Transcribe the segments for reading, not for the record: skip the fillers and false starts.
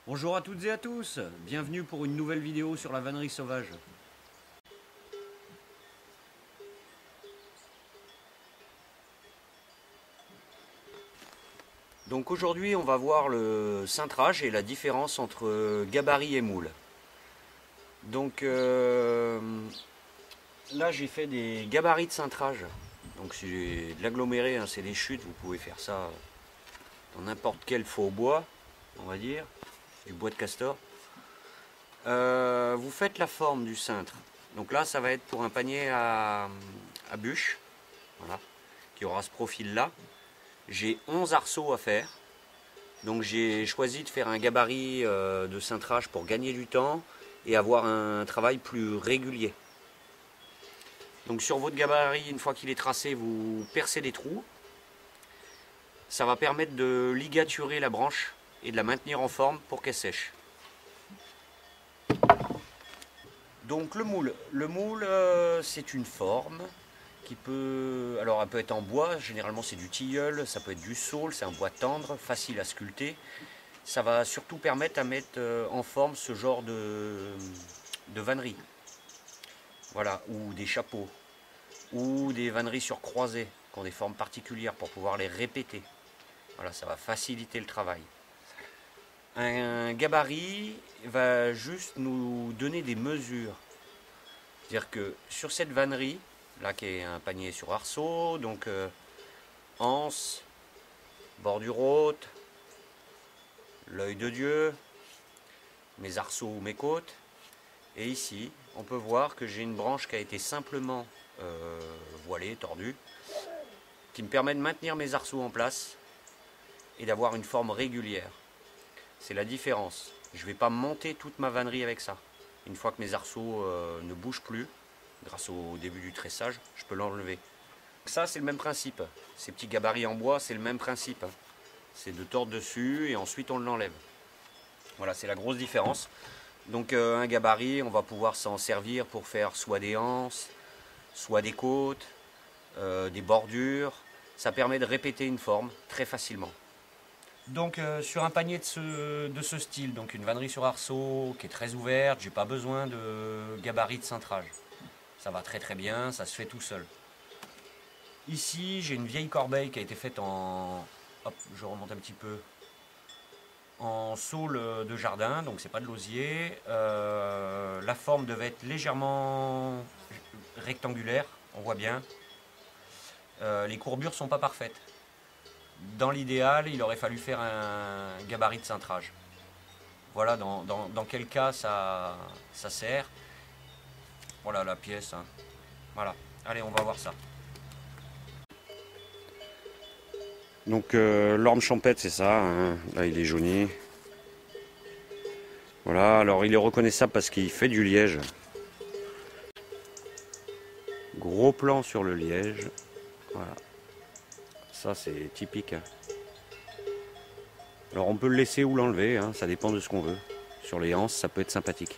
Bonjour à toutes et à tous, bienvenue pour une nouvelle vidéo sur la vannerie sauvage. Donc aujourd'hui on va voir le cintrage et la différence entre gabarit et moule. Donc là j'ai fait des gabarits de cintrage. Donc c'est de l'aggloméré, hein, c'est des chutes, vous pouvez faire ça dans n'importe quel faux bois, on va dire, du bois de castor. Vous faites la forme du cintre. Donc là ça va être pour un panier à bûches, voilà, qui aura ce profil là. J'ai 11 arceaux à faire. Donc j'ai choisi de faire un gabarit de cintrage pour gagner du temps et avoir un travail plus régulier. Donc sur votre gabarit, une fois qu'il est tracé, vous percez des trous. Ça va permettre de ligaturer la branche et de la maintenir en forme pour qu'elle sèche. Donc le moule. Le moule, c'est une forme qui peut... Alors elle peut être en bois, généralement c'est du tilleul, ça peut être du saule, c'est un bois tendre, facile à sculpter. Ça va surtout permettre à mettre en forme ce genre de vannerie. Voilà, ou des chapeaux, ou des vanneries sur croisées, qui ont des formes particulières pour pouvoir les répéter. Voilà, ça va faciliter le travail. Un gabarit va juste nous donner des mesures. C'est-à-dire que sur cette vannerie, là qui est un panier sur arceau, donc anse, bordure haute, l'œil de Dieu, mes arceaux ou mes côtes. Et ici, on peut voir que j'ai une branche qui a été simplement voilée, tordue, qui me permet de maintenir mes arceaux en place et d'avoir une forme régulière. C'est la différence. Je ne vais pas monter toute ma vannerie avec ça. Une fois que mes arceaux ne bougent plus, grâce au début du tressage, je peux l'enlever. Ça, c'est le même principe. Ces petits gabarits en bois, c'est le même principe. C'est de tordre dessus et ensuite on l'enlève. Voilà, c'est la grosse différence. Donc un gabarit, on va pouvoir s'en servir pour faire soit des anses, soit des côtes, des bordures. Ça permet de répéter une forme très facilement. Donc sur un panier de ce style, donc une vannerie sur arceau qui est très ouverte, j'ai pas besoin de gabarit de cintrage. Ça va très très bien, ça se fait tout seul. Ici j'ai une vieille corbeille qui a été faite en... Hop, je remonte un petit peu. En saule de jardin, donc c'est pas de l'osier. La forme devait être légèrement rectangulaire, on voit bien. Les courbures sont pas parfaites. Dans l'idéal, il aurait fallu faire un gabarit de cintrage. Voilà dans quel cas ça sert. Voilà la pièce. Hein. Voilà, allez, on va voir ça. Donc l'orme champêtre, c'est ça. Hein. Là, il est jauni. Voilà, alors il est reconnaissable parce qu'il fait du liège. Gros plan sur le liège. Voilà. Ça, c'est typique. Alors on peut le laisser ou l'enlever, hein, ça dépend de ce qu'on veut. Sur les anses, ça peut être sympathique.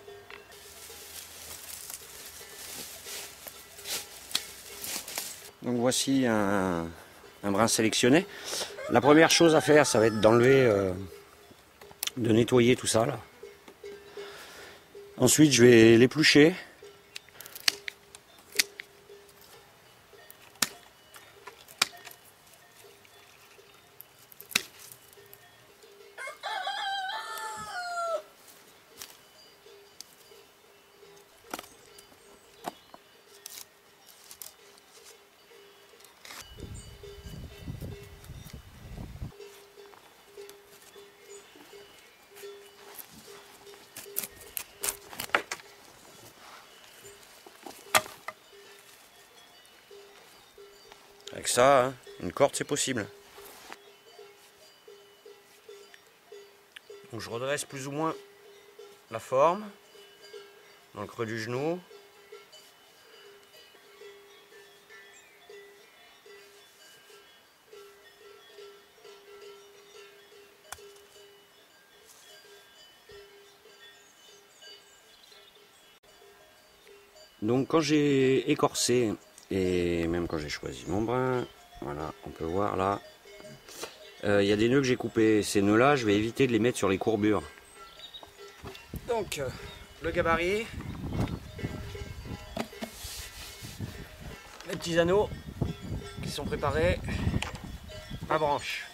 Donc voici un brin sélectionné. La première chose à faire, ça va être d'enlever, de nettoyer tout ça là. Ensuite, je vais l'éplucher. Avec ça, hein, une corde c'est possible. Donc je redresse plus ou moins la forme dans le creux du genou. Donc quand j'ai écorcé et même quand j'ai choisi mon brin, voilà, on peut voir là, il y a des nœuds que j'ai coupés. Ces nœuds là, je vais éviter de les mettre sur les courbures. Donc, le gabarit, les petits anneaux qui sont préparés, ma branche.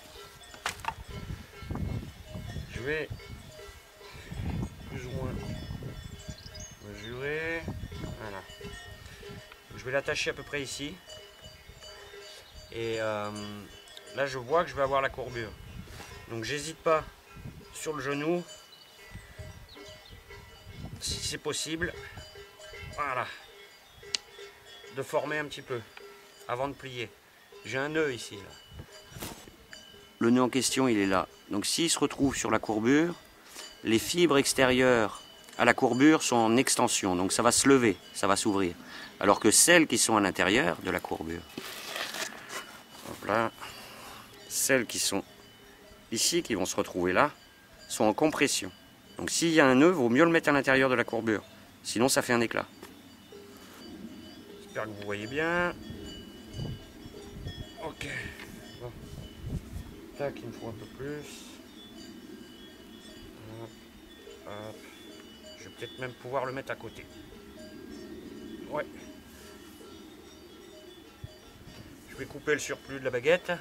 Je vais plus ou moins mesurer. Voilà. Je vais l'attacher à peu près ici. Et là, je vois que je vais avoir la courbure. Donc, j'hésite pas sur le genou, si c'est possible. Voilà. De former un petit peu avant de plier. J'ai un nœud ici. Là. Le nœud en question, il est là. Donc, s'il se retrouve sur la courbure, les fibres extérieures à la courbure sont en extension. Donc, ça va se lever, ça va s'ouvrir. Alors que celles qui sont à l'intérieur de la courbure, là, celles qui sont ici, qui vont se retrouver là, sont en compression. Donc s'il y a un nœud, il vaut mieux le mettre à l'intérieur de la courbure. Sinon ça fait un éclat. J'espère que vous voyez bien. Ok. Bon. Tac, il me faut un peu plus. Hop, hop. Je vais peut-être même pouvoir le mettre à côté. Ouais. Je vais couper le surplus de la baguette.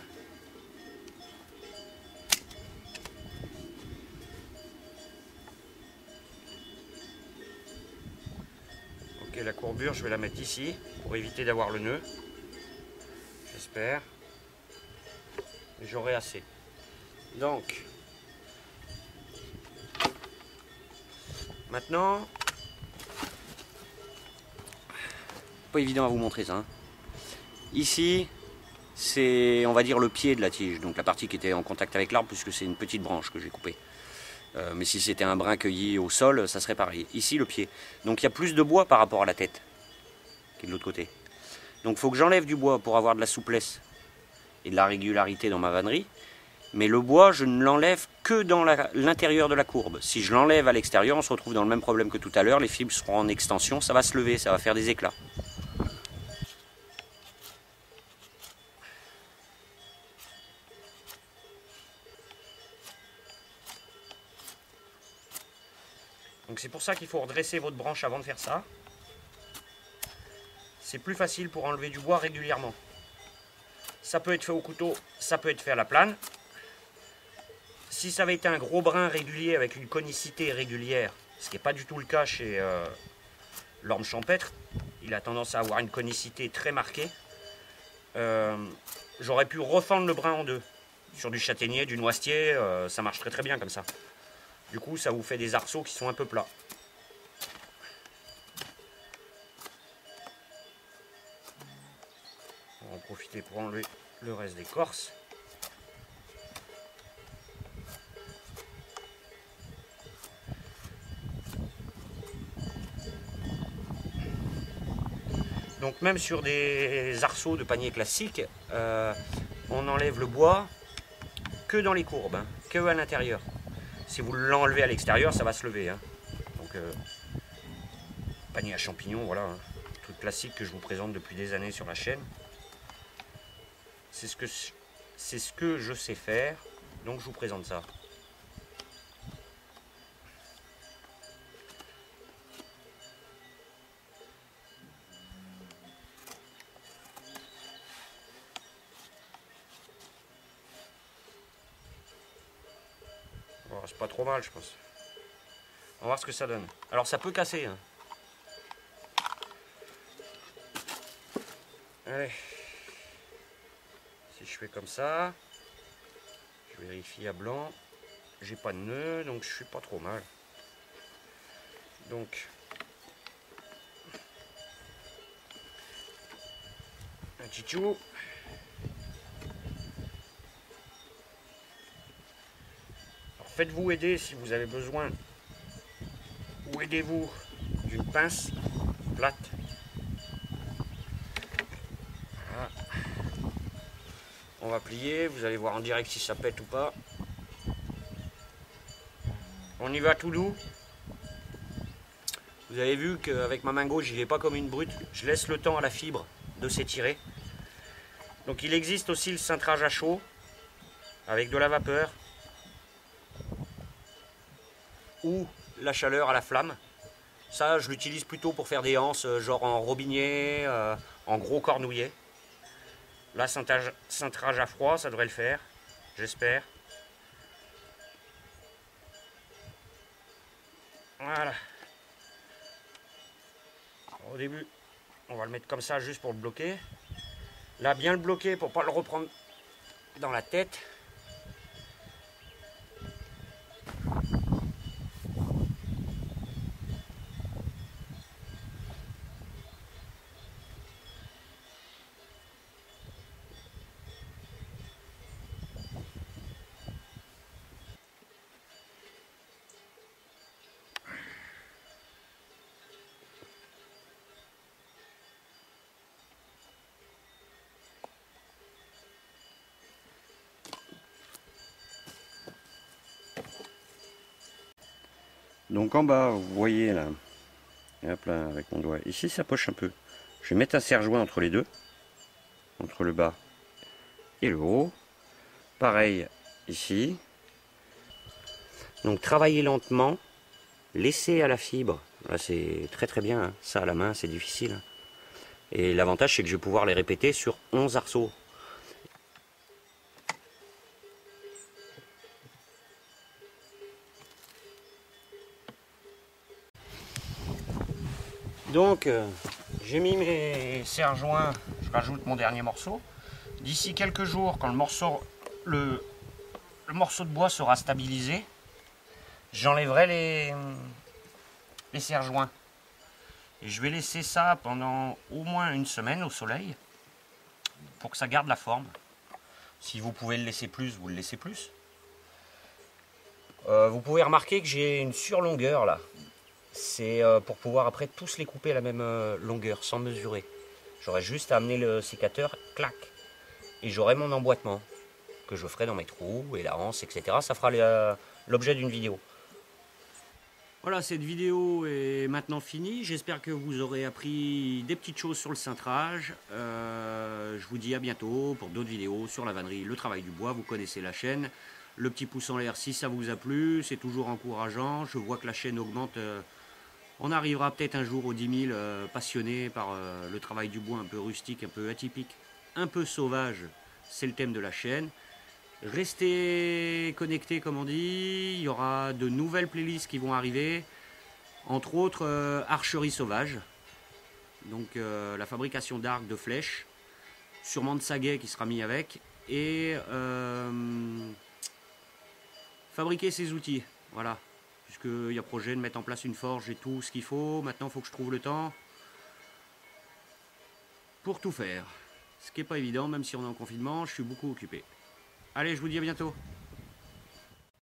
Ok, la courbure, je vais la mettre ici pour éviter d'avoir le nœud. J'espère. J'aurai assez. Donc, maintenant, pas évident à vous montrer ça. Hein. Ici, c'est, on va dire, le pied de la tige, donc la partie qui était en contact avec l'arbre, puisque c'est une petite branche que j'ai coupée. Mais si c'était un brin cueilli au sol, ça serait pareil. Ici, le pied. Donc il y a plus de bois par rapport à la tête, qui est de l'autre côté. Donc il faut que j'enlève du bois pour avoir de la souplesse et de la régularité dans ma vannerie. Mais le bois, je ne l'enlève que dans l'intérieur de la courbe. Si je l'enlève à l'extérieur, on se retrouve dans le même problème que tout à l'heure. Les fibres seront en extension, ça va se lever, ça va faire des éclats. Donc c'est pour ça qu'il faut redresser votre branche avant de faire ça. C'est plus facile pour enlever du bois régulièrement. Ça peut être fait au couteau, ça peut être fait à la plane. Si ça avait été un gros brin régulier avec une conicité régulière, ce qui n'est pas du tout le cas chez l'orme champêtre, il a tendance à avoir une conicité très marquée, j'aurais pu refendre le brin en deux. Sur du châtaignier, du noisetier, ça marche très très bien comme ça. Du coup, ça vous fait des arceaux qui sont un peu plats. On va en profiter pour enlever le reste d'écorce. Donc même sur des arceaux de panier classique, on enlève le bois que dans les courbes, hein, que à l'intérieur. Si vous l'enlevez à l'extérieur, ça va se lever. Hein. Donc panier à champignons, voilà, hein, truc classique que je vous présente depuis des années sur la chaîne. C'est ce que je sais faire, donc je vous présente ça. C'est pas trop mal, je pense. On va voir ce que ça donne. Alors ça peut casser. Hein. Allez. Si je fais comme ça, je vérifie à blanc. J'ai pas de nœud, donc je suis pas trop mal. Donc, un tchitchou. Faites-vous aider si vous avez besoin, ou aidez-vous d'une pince plate. Voilà. On va plier, vous allez voir en direct si ça pète ou pas. On y va tout doux. Vous avez vu qu'avec ma main gauche, j'y vais pas comme une brute. Je laisse le temps à la fibre de s'étirer. Donc il existe aussi le cintrage à chaud avec de la vapeur. Ou la chaleur à la flamme. Ça, je l'utilise plutôt pour faire des anses, genre en robinier, en gros cornouillet. Là, cintrage à froid, ça devrait le faire, j'espère. Voilà. Au début, on va le mettre comme ça juste pour le bloquer. Là, bien le bloquer pour pas le reprendre dans la tête. Donc en bas, vous voyez là, et hop là, avec mon doigt, ici ça poche un peu. Je vais mettre un serre-joint entre les deux, entre le bas et le haut. Pareil ici. Donc travailler lentement, laisser à la fibre. Là c'est très très bien, hein. Ça à la main c'est difficile. Hein. Et l'avantage c'est que je vais pouvoir les répéter sur 11 arceaux. Donc, j'ai mis mes serre-joints, je rajoute mon dernier morceau. D'ici quelques jours, quand le morceau de bois sera stabilisé, j'enlèverai les serre-joints. Et je vais laisser ça pendant au moins une semaine au soleil, pour que ça garde la forme. Si vous pouvez le laisser plus, vous le laissez plus. Vous pouvez remarquer que j'ai une surlongueur là. C'est pour pouvoir après tous les couper à la même longueur, sans mesurer. J'aurai juste à amener le sécateur, clac. Et j'aurai mon emboîtement, que je ferai dans mes trous, et la anse, etc. Ça fera l'objet d'une vidéo. Voilà, cette vidéo est maintenant finie. J'espère que vous aurez appris des petites choses sur le cintrage. Je vous dis à bientôt pour d'autres vidéos sur la vannerie, le travail du bois. Vous connaissez la chaîne. Le petit pouce en l'air si ça vous a plu, c'est toujours encourageant. Je vois que la chaîne augmente. On arrivera peut-être un jour aux 10 000 passionnés par le travail du bois un peu rustique, un peu atypique, un peu sauvage. C'est le thème de la chaîne. Restez connectés comme on dit. Il y aura de nouvelles playlists qui vont arriver. Entre autres, archerie sauvage. Donc la fabrication d'arcs, de flèches. Sûrement de saguet qui sera mis avec. Et fabriquer ses outils. Voilà. Puisqu'il y a projet de mettre en place une forge et tout ce qu'il faut. Maintenant, il faut que je trouve le temps pour tout faire. Ce qui n'est pas évident, même si on est en confinement, je suis beaucoup occupé. Allez, je vous dis à bientôt.